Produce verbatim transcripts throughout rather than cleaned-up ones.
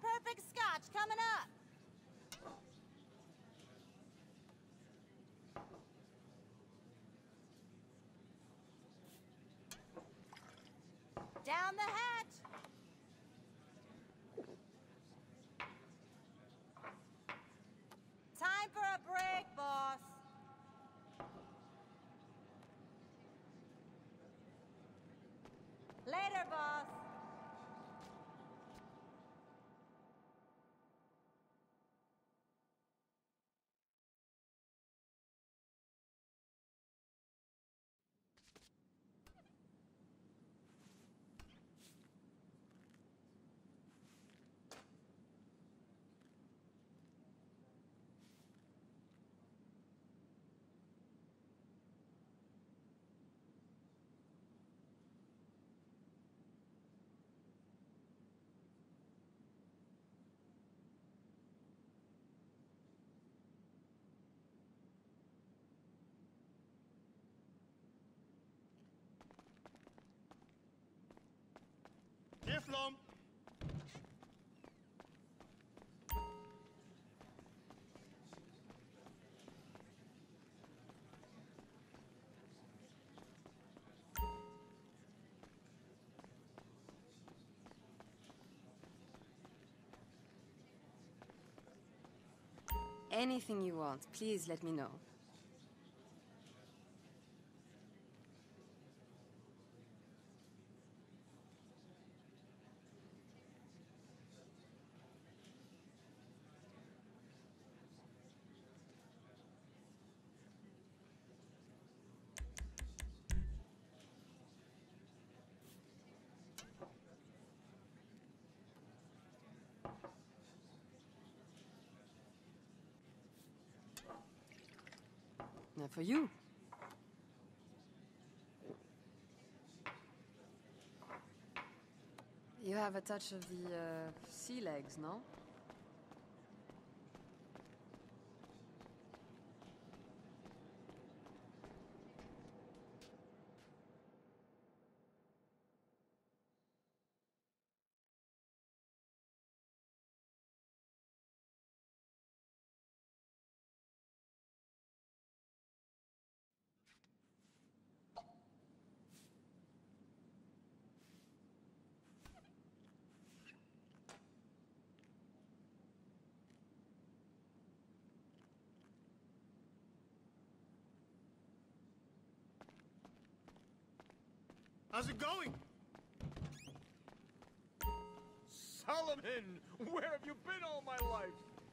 perfect scotch coming up. Down the hatch. Time for a break, boss. Later, boss. Iflom! Anything you want, please let me know. Now for you. You have a touch of the uh, sea legs, no? How's it going? Solomon! Where have you been all my life?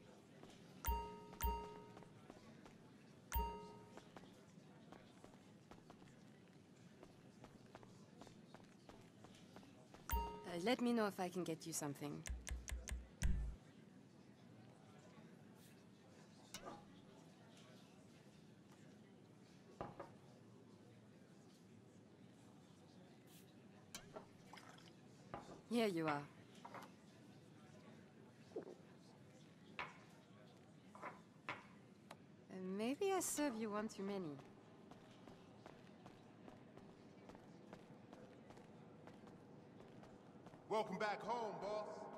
Uh, let me know if I can get you something. Here you are. Uh, maybe I serve you one too many. Welcome back home, boss.